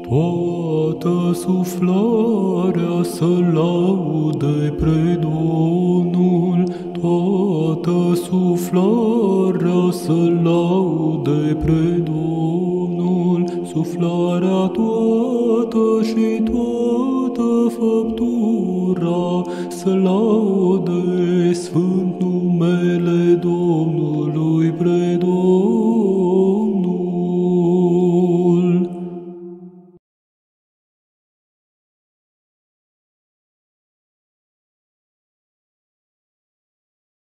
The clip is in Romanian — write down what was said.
Toată suflarea să laude pre Domnul, toată suflarea să laude pre Domnul, suflarea toată și toată făptura să laude